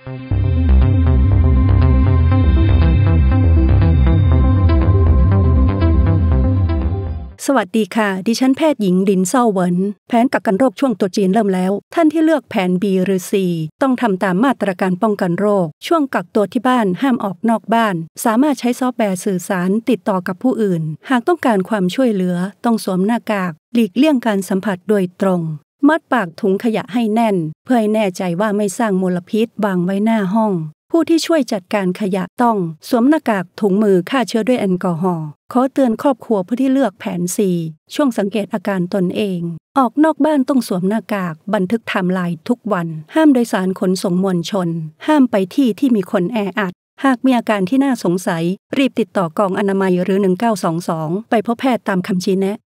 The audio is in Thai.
สวัสดีค่ะดิฉันแพทย์หญิงลินเซาเหวินแผนกักกันโรคช่วงตรุษจีนเริ่มแล้วท่านที่เลือกแผน B หรือ C ต้องทำตามมาตรการป้องกันโรคช่วงกักตัวที่บ้านห้ามออกนอกบ้านสามารถใช้ซอฟต์แวร์สื่อสารติดต่อกับผู้อื่นหากต้องการความช่วยเหลือต้องสวมหน้ากากหลีกเลี่ยงการสัมผัสโดยตรงมัดปากถุงขยะให้แน่นเพื่อให้แน่ใจว่าไม่สร้างมลพิษวางไว้หน้าห้องผู้ที่ช่วยจัดการขยะต้องสวมหน้ากากถุงมือฆ่าเชื้อด้วยแอลกอฮอล์ขอเตือนครอบครัวผู้ที่เลือกแผน C ช่วงสังเกตอาการตนเองออกนอกบ้านต้องสวมหน้ากากบันทึกไทม์ไลน์ทุกวันห้ามโดยสารขนส่งมวลชนห้ามไปที่มีคนแออัดหากมีอาการที่น่าสงสัยรีบติดต่อกองอนามัยหรือ1922ไปพบแพทย์ตามคำชี้แนะ